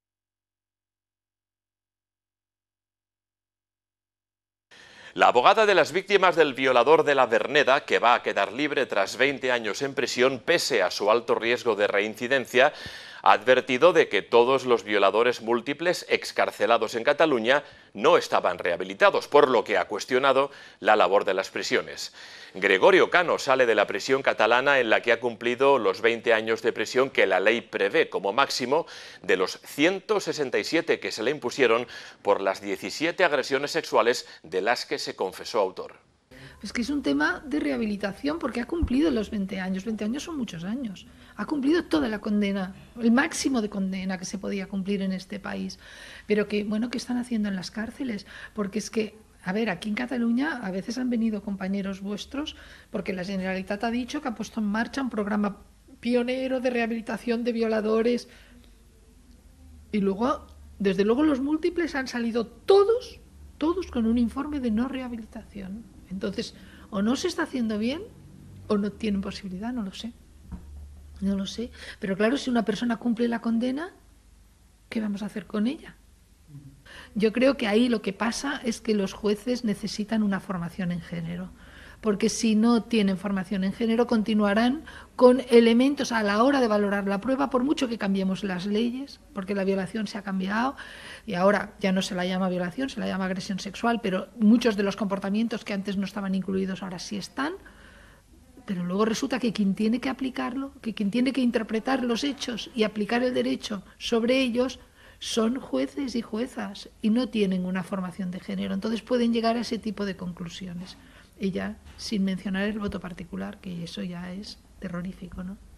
La abogada de las víctimas del violador de la Verneda, que va a quedar libre tras 20 años en prisión pese a su alto riesgo de reincidencia, ha advertido de que todos los violadores múltiples excarcelados en Cataluña no estaban rehabilitados, por lo que ha cuestionado la labor de las prisiones. Gregorio Cano sale de la prisión catalana en la que ha cumplido los 20 años de prisión que la ley prevé como máximo de los 167 que se le impusieron por las 17 agresiones sexuales de las que se confesó autor. Es que es un tema de rehabilitación porque ha cumplido los 20 años. 20 años son muchos años. Ha cumplido toda la condena, el máximo de condena que se podía cumplir en este país. Pero que, bueno, ¿qué están haciendo en las cárceles? Porque es que, a ver, aquí en Cataluña a veces han venido compañeros vuestros porque la Generalitat ha dicho que ha puesto en marcha un programa pionero de rehabilitación de violadores. Y luego, desde luego, los múltiples han salido todos con un informe de no rehabilitación. Entonces, o no se está haciendo bien o no tienen posibilidad, no lo sé. No lo sé. Pero claro, si una persona cumple la condena, ¿qué vamos a hacer con ella? Yo creo que ahí lo que pasa es que los jueces necesitan una formación en género. Porque si no tienen formación en género, continuarán con elementos a la hora de valorar la prueba, por mucho que cambiemos las leyes, porque la violación se ha cambiado y ahora ya no se la llama violación, se la llama agresión sexual, pero muchos de los comportamientos que antes no estaban incluidos ahora sí están, pero luego resulta que quien tiene que aplicarlo, que quien tiene que interpretar los hechos y aplicar el derecho sobre ellos, son jueces y juezas y no tienen una formación de género, entonces pueden llegar a ese tipo de conclusiones. Y ya, sin mencionar el voto particular, que eso ya es terrorífico, ¿no?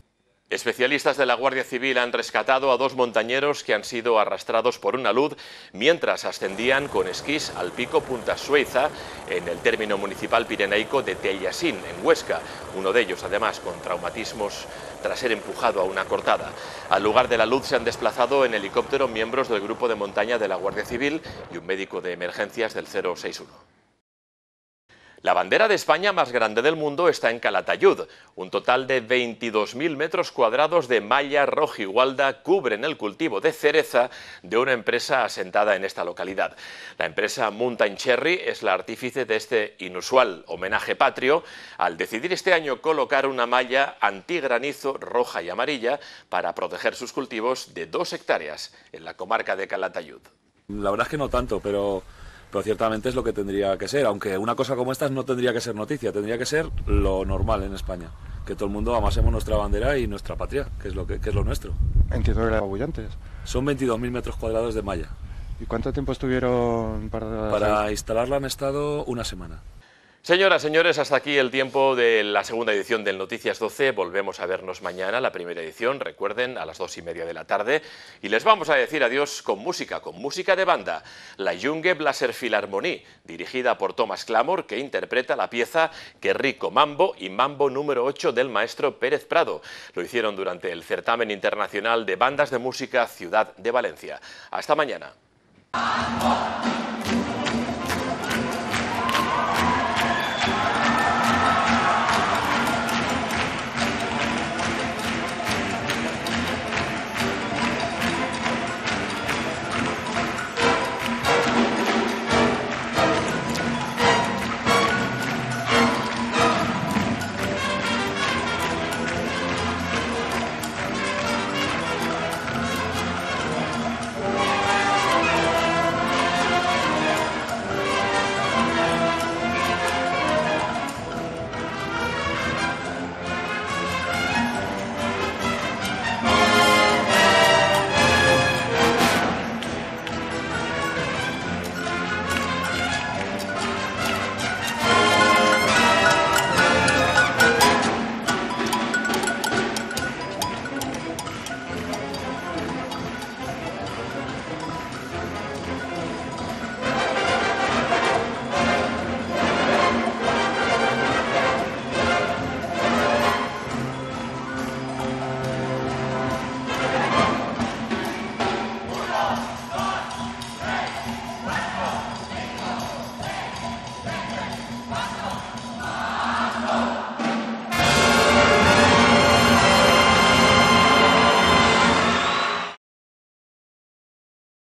Especialistas de la Guardia Civil han rescatado a 2 montañeros que han sido arrastrados por una luz mientras ascendían con esquís al pico Punta Sueiza en el término municipal pirenaico de Tellacín, en Huesca. Uno de ellos, además, con traumatismos tras ser empujado a una cortada. Al lugar de la luz se han desplazado en helicóptero miembros del grupo de montaña de la Guardia Civil y un médico de emergencias del 061. La bandera de España más grande del mundo está en Calatayud. Un total de 22.000 metros cuadrados de malla rojigualda cubren el cultivo de cereza de una empresa asentada en esta localidad. La empresa Mountain Cherry es la artífice de este inusual homenaje patrio al decidir este año colocar una malla antigranizo roja y amarilla para proteger sus cultivos de 2 hectáreas en la comarca de Calatayud. La verdad es que no tanto, pero ciertamente es lo que tendría que ser, aunque una cosa como esta no tendría que ser noticia, tendría que ser lo normal en España, que todo el mundo amasemos nuestra bandera y nuestra patria, que es lo nuestro. Entiendo que eran apabullantes. Son 22.000 metros cuadrados de malla. ¿Y cuánto tiempo estuvieron para instalarla? Han estado una semana. Señoras, señores, hasta aquí el tiempo de la segunda edición del Noticias 12. Volvemos a vernos mañana, la primera edición, recuerden, a las 2:30 de la tarde. Y les vamos a decir adiós con música de banda. La Junge Blaser Philharmonie, dirigida por Thomas Clamor, que interpreta la pieza Qué rico mambo y mambo número 8 del maestro Pérez Prado. Lo hicieron durante el certamen internacional de bandas de música Ciudad de Valencia. Hasta mañana.